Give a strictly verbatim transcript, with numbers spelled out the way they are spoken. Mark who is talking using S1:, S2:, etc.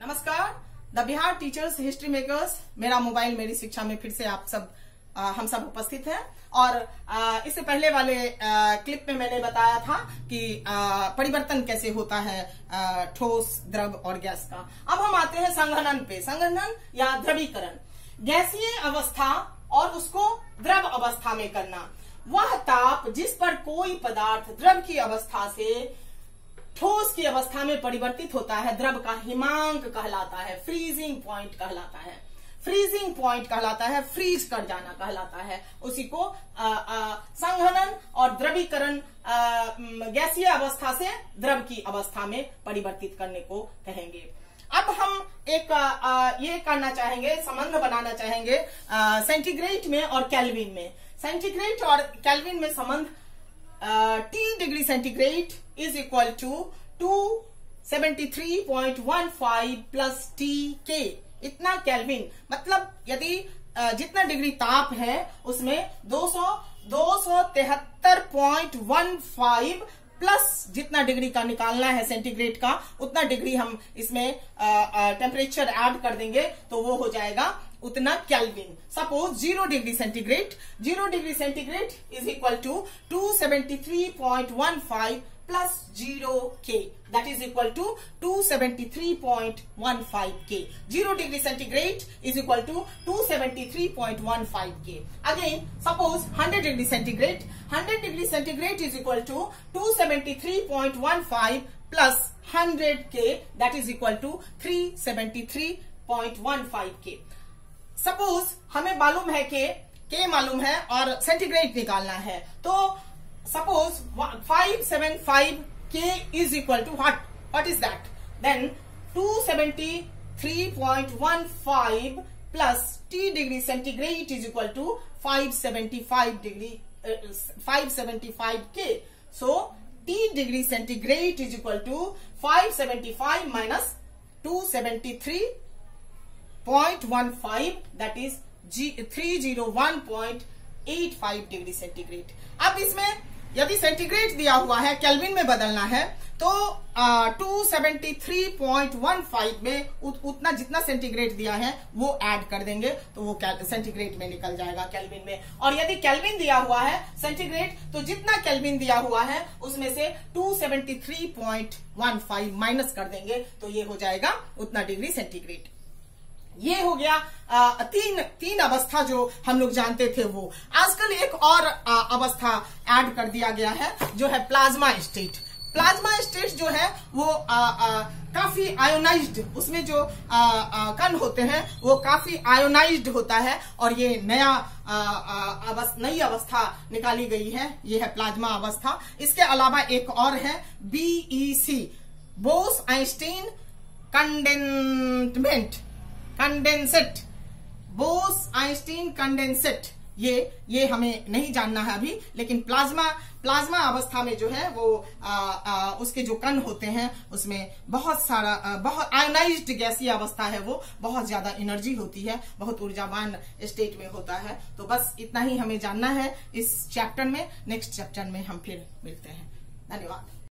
S1: नमस्कार, the Bihar teachers history makers मेरा mobile मेरी शिक्षा में फिर से आप सब आ, हम सब उपस्थित हैं। और आ, इससे पहले वाले आ, क्लिप में मैंने बताया था कि आ, परिवर्तन कैसे होता है आ, ठोस, द्रव और गैस का। अब हम आते हैं संघनन पे। संघनन या द्रवीकरण, गैसीय अवस्था और उसको द्रव अवस्था में करना। वह ताप जिस पर कोई पदार्थ द्रव की अवस्था से ठोस की अवस्था में परिवर्तित होता है, द्रव का हिमांक कहलाता है, फ्रीजिंग पॉइंट कहलाता है। फ्रीजिंग पॉइंट कहलाता है, फ्रीज कर जाना कहलाता है। उसी को आ, आ, संघनन और द्रवीकरण गैसीय अवस्था से द्रव की अवस्था में परिवर्तित करने को कहेंगे। अब हम एक आ, आ, ये करना चाहेंगे, संबंध बनाना चाहेंगे सेंटीग्रेड में और केल्विन में। सेंटीग्रेड और केल्विन में संबंध T degree centigrade is equal to two seventy three point one five plus T K. इतना केल्विन मतलब यदि जितना डिग्री ताप है उसमें दो सौ तिहत्तर पॉइंट वन फाइव प्लस जितना डिग्री का निकालना है सेंटीग्रेड का, उतना डिग्री हम इसमें टेम्परेचर ऐड कर देंगे तो वो हो जाएगा उतना kelvin. Suppose zero degree centigrade, zero degree centigrade is equal to two seventy three point one five plus zero K, that is equal to two seventy-three point one five K. Zero degree centigrade is equal to two seventy-three point one five K. Again, suppose one hundred degree centigrade, one hundred degree centigrade is equal to two seventy-three point one five plus one hundred K, that is equal to three seventy-three point one five K. Suppose हमें मालूम है कि K मालूम है और centigrade निकालना है, तो suppose five seventy-five K is equal to what? What is that? Then two seventy-three point one five plus T degree centigrade is equal to five seventy-five degree uh, five seventy-five K. So T degree centigrade is equal to five seventy-five minus two seventy-three point one five, that is G three oh one point eight five degree centigrade. अब इसमें यदि centigrade दिया हुआ है, kelvin में बदलना है, तो two seventy three point one five में उत, उतना जितना सेंटीग्रेड दिया है वो ऐड कर देंगे तो वो सेंटीग्रेड में निकल जाएगा केल्विन में। और यदि केल्विन दिया हुआ है सेंटीग्रेड, तो जितना केल्विन दिया हुआ है उसमें से two seventy three point one five minus कर देंगे तो ये हो जाएगा उतना डिग्री सेंटीग्रेड। ये हो गया आ, तीन तीन अवस्था जो हम लोग जानते थे वो। आजकल एक और आ, अवस्था ऐड कर दिया गया है जो है प्लाज्मा स्टेट। प्लाज्मा स्टेट जो है वो आ, आ, काफी आयोनाइज्ड, उसमें जो आ, आ, कण होते हैं वो काफी आयोनाइज्ड होता है और ये नया आ, आ, अवस्थ, नई अवस्था निकाली गई है, ये है प्लाज्मा अवस्था। इसके अलावा एक और है BEC, Bose Einstein condensement condensate, Bose Einstein condensate. ये ये हमें नहीं जानना है अभी, लेकिन प्लाज्मा प्लाज्मा अवस्था में जो है वो आ, आ, उसके जो कण होते हैं उसमें बहुत सारा आ, बहुत आयोनाइज्ड गैसीय अवस्था है, वो बहुत ज्यादा एनर्जी होती है, बहुत ऊर्जावान स्टेट में होता है। तो बस इतना ही हमें जानना है इस चैप्टर में। नेक्स्ट चैप्टर में हम फिर मिलते हैं। धन्यवाद।